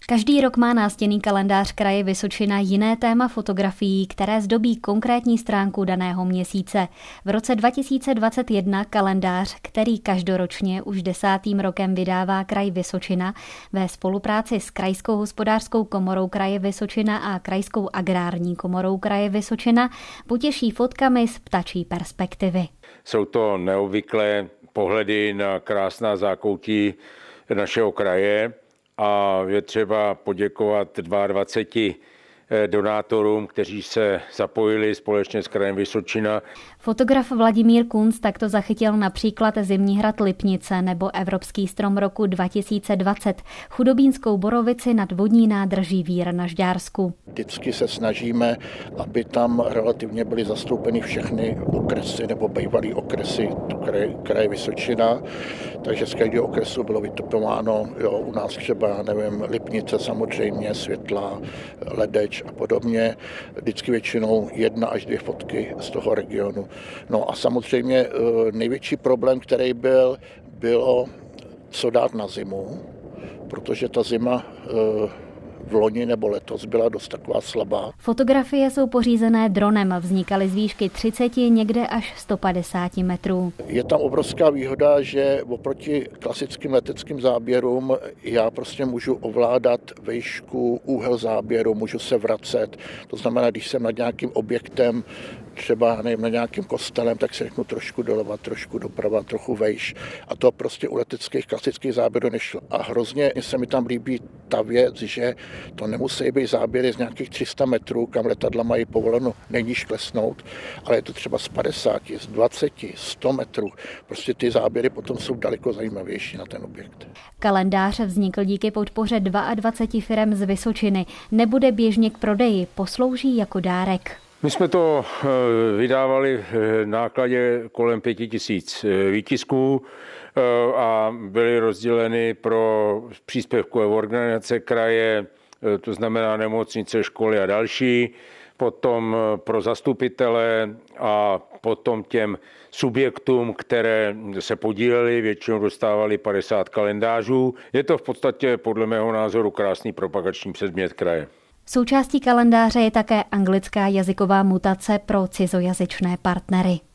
Každý rok má nástěnný kalendář kraje Vysočina jiné téma fotografií, které zdobí konkrétní stránku daného měsíce. V roce 2021 kalendář, který každoročně už 10. rokem vydává kraj Vysočina ve spolupráci s Krajskou hospodářskou komorou kraje Vysočina a Krajskou agrární komorou kraje Vysočina, potěší fotkami z ptačí perspektivy. Jsou to neobvyklé pohledy na krásná zákoutí našeho kraje. A je třeba poděkovat 22 donátorům, kteří se zapojili společně s krajem Vysočina. Fotograf Vladimír Kunc takto zachytil například Zimní hrad Lipnice nebo Evropský strom roku 2020, chudobínskou borovici nad vodní nádrží Vír na Žďársku. Vždycky se snažíme, aby tam relativně byly zastoupeny všechny okresy nebo bývalý okresy kraje Vysočina. Takže z každého okresu bylo vytipováno, u nás třeba, Lipnice samozřejmě, Světlá, Ledeč a podobně. Vždycky většinou 1 až 2 fotky z toho regionu. No a samozřejmě největší problém, který bylo co dát na zimu, protože ta zima v loni nebo letos byla dost taková slabá. Fotografie jsou pořízené dronem, vznikaly z výšky 30, někde až 150 metrů. Je tam obrovská výhoda, že oproti klasickým leteckým záběrům já prostě můžu ovládat výšku, úhel záběru, můžu se vracet. To znamená, když jsem nad nějakým objektem, třeba na nějakým kostelem, tak se řeknu trošku doleva, trošku doprava, trochu vejš. A to prostě u leteckých klasických záběrů nešlo. A hrozně se mi tam líbí ta věc, že to nemusí být záběry z nějakých 300 metrů, kam letadla mají povoleno nejníž klesnout, ale je to třeba z 50, z 20, 100 metrů. Prostě ty záběry potom jsou daleko zajímavější na ten objekt. Kalendář vznikl díky podpoře 22 firem z Vysočiny. Nebude běžně k prodeji, poslouží jako dárek. My jsme to vydávali v nákladě kolem 5000 výtisků a byly rozděleny pro příspěvkové organizace kraje, to znamená nemocnice, školy a další, potom pro zastupitele a potom těm subjektům, které se podílely, většinou dostávali 50 kalendářů. Je to v podstatě podle mého názoru krásný propagační předmět kraje. Součástí kalendáře je také anglická jazyková mutace pro cizojazyčné partnery.